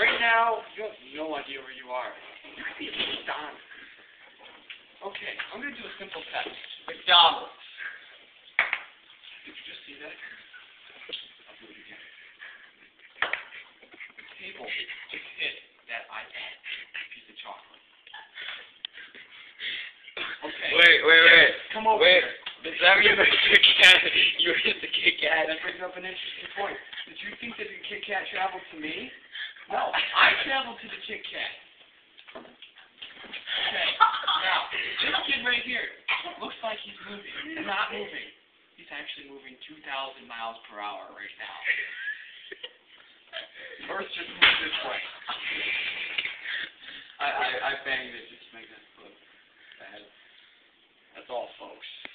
Right now, you have no idea where you are. You could be at McDonald's. Okay, I'm going to do a simple test. McDonald's. Did you just see that? I'll do it again. The table just hit that iPad piece of chocolate. Okay. Wait. Come over Wait. here. Does that mean the Kit Kat? You hit the Kit Kat? That brings up an interesting point. Did you think that the Kit Kat traveled to me? No, I traveled to the Kit Kat. Okay, now, this kid right here looks like he's moving. He's not moving. He's actually moving 2,000 miles per hour right now. Earth just moved this way. I banged it just to make this look bad. That's all, folks.